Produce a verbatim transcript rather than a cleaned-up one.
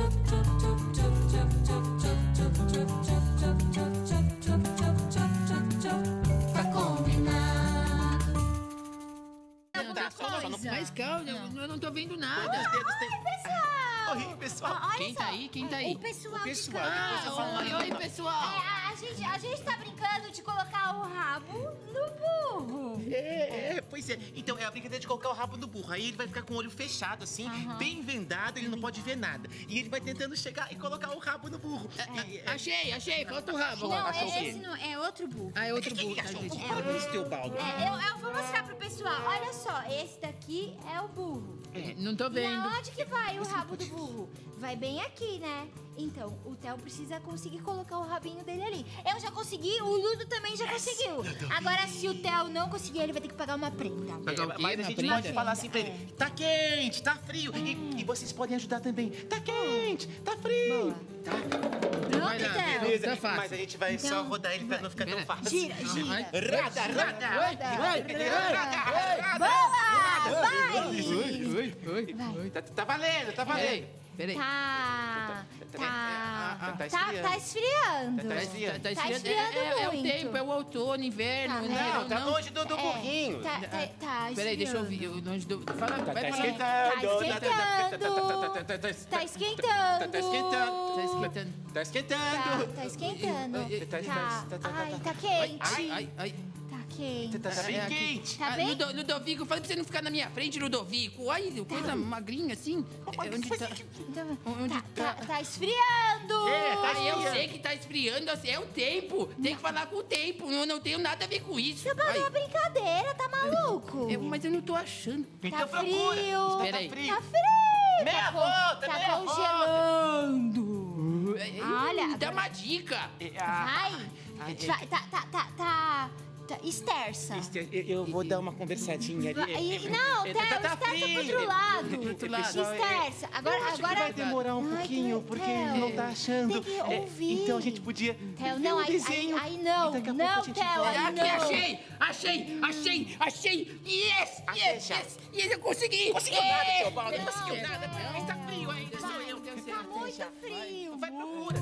Tá combinado. Tá, só, só não... Mas calma, eu, eu não tô vendo nada. Quantos dedos tem? Oi, pessoal! Oi, pessoal. Olha Quem só, tá aí? Quem tá aí? O pessoal, O pessoal, de depois casa. eu falo. Ah, oi, oi, pessoal. É, a, a gente, a gente tá brincando de colocar o rabo no burro. É, é, pois é. Então, é a brincadeira de colocar o rabo no burro. Aí ele vai ficar com o olho fechado, assim, Aham. bem vendado, ele não pode ver nada. E ele vai tentando chegar e colocar o rabo no burro. E- é- Achei, achei, falta o rabo. Não, agora. achou o é, quê? esse não, é outro burro. Ah, é outro Quem burro, que tá, achou? gente? Para com isso, Teobaldo. É, eu, eu vou mostrar pro pessoal. Olha só, esse daqui é o burro. É. Não tô E vendo. aonde que vai o rabo do burro? Vai bem aqui, né? Então, o Theo precisa conseguir colocar o rabinho dele ali. Eu já consegui, o Ludo também já conseguiu. Agora, se o Theo não conseguir, ele vai ter que pagar uma prenda. Pagar o É, quê? mas a Uma gente prenda? pode falar assim pra ele: tá quente, tá frio. E, e vocês podem ajudar também. Tá quente, tá frio. Boa. Tá? Vai Pronto, lá, Theo? beleza. Tá fácil. Mas a gente vai só Então, rodar ele pra não ficar tão Pera. fácil. Gira, gira. Rada, rada. Vai, vai, Boa! Vai! Oi, oi, oi, oi. Tá, tá valendo, tá Peraí, valendo. peraí. Tá, tá, Tá tá, esfriando. tá esfriando. Tá esfriando. Tá, Tá esfriando. esfriando é, é o muito. tempo, é o outono, inverno, Tá, né? é. Não, tá longe do, do É, burrinho. Tá, tá, tá Peraí, deixa eu esfriando. ouvir. o longe do... Fala, Tá, vai tá falar. esquentando. Tá esquentando. Tá esquentando. Tá esquentando. Tá esquentando. Tá Tá, esquentando. tá esquentando. Tá- Tá. tá- tá- Ai, tá- tá tá- quente. Ai, ai, ai. Tá quente. Tá, tá bem É aqui. quente. Tá Ah, bem? Ludo- Ludovico, eu falei pra você não ficar na minha frente, Ludovico. Ai, coisa magrinha assim. É, onde tá... Então, Onde tá, tá? tá, tá esfriando. É, tá Ah, eu esfriando. sei que tá esfriando, assim, é o tempo. Tem que falar com o tempo. Eu não tenho nada a ver com isso. Você parou Ai, a brincadeira, tá maluco? eu- mas eu não tô achando. Então Tá procura. frio. Tá Peraí. frio. Tá frio. Meia tá con- volta, Tá meia volta. congelando. Olha, Dá agora- uma dica. Ah, Vai. Tá, tá, tá, tá, tá, tá. Esterça. Esther, eu, eu vou dar uma conversadinha ali. Vai- Não, É, Theo, tá- tá esterça pro frio. outro lado. Pro outro lado. Esterça. Agora, Eu acho agora... que vai demorar um Ai, pouquinho, que- porque Theo, ele não tá achando. Tem que É, ouvir. então a gente podia Theo, ver não, um aí, aí, desenho. aí não. e daqui a Não, pouco a gente Theo, volta. aí Aqui, não. achei, achei, achei, achei. Yes, Achei yes, já. yes, yes, eu consegui. Conseguiu nada, Yes. seu Paulo. Não Não, conseguiu nada. não. Mas tá frio ainda, sou eu. Tá muito frio. Vai, procura.